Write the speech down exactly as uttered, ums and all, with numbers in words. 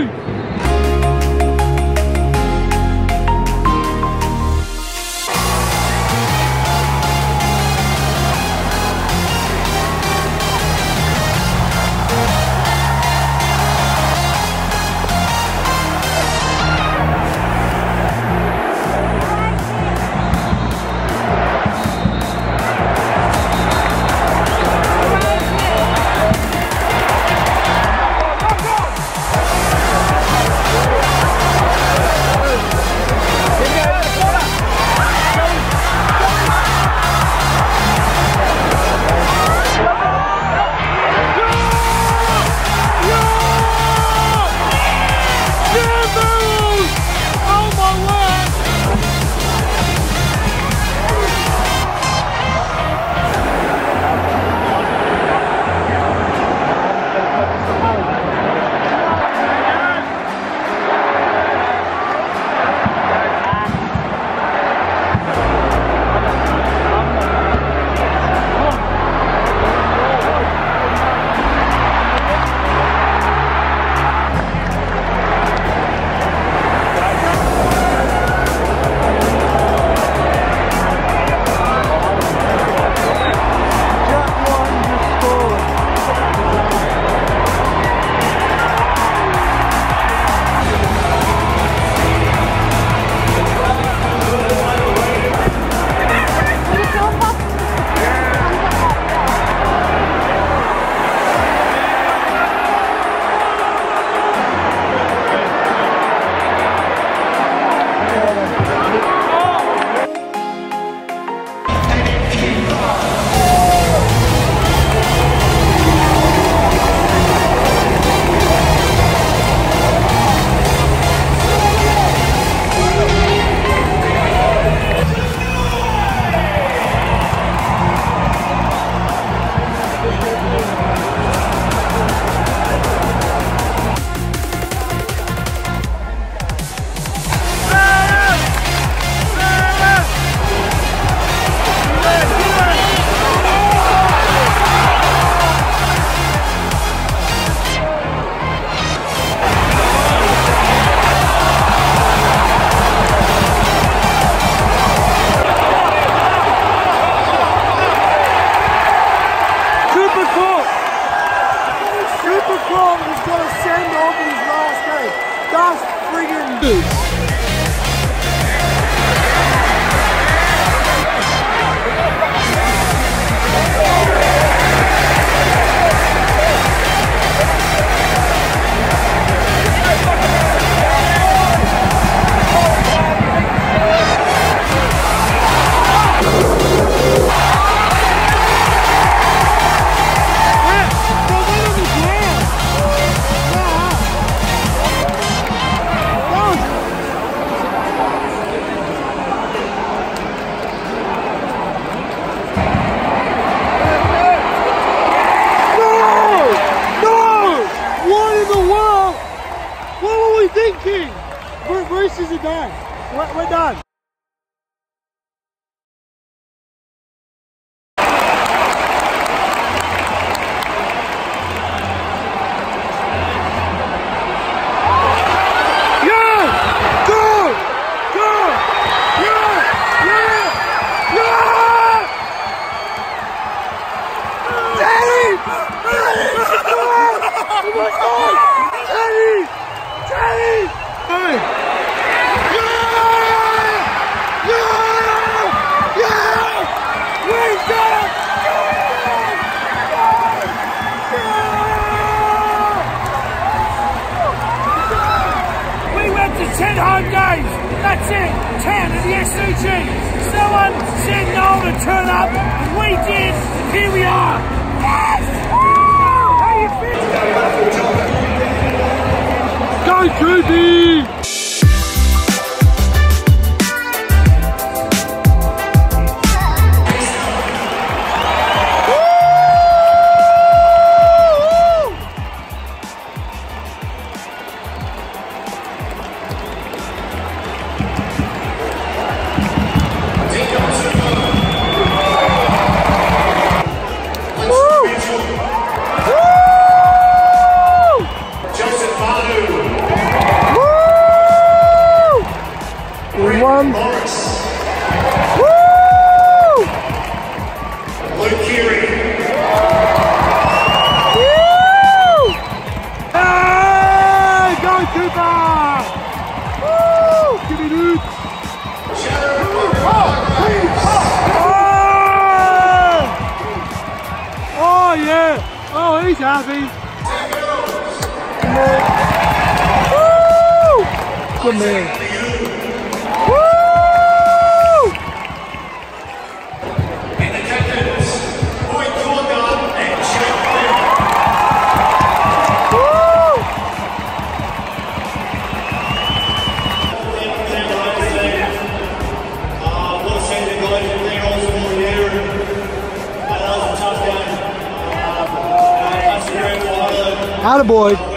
Move! Roosters are done. We're, we're done. ten home games, that's it, ten at the S C G. Someone said no to turn up, and we did, and here we are. Yes! How you feeling? Go Droopy! Joseph Manu. one. Woo! Luke Keary. Woo! Hey, go Cooper! Woo! Give me Luke. Oh yeah! Oh, he's happy. Woo! Good man. Woo! And the captains, Boy Corner and Jacko. Woo! Uh, want to say the guys in there also in there. That was a tough game. Uh, uh, that's a great one. Attaboy.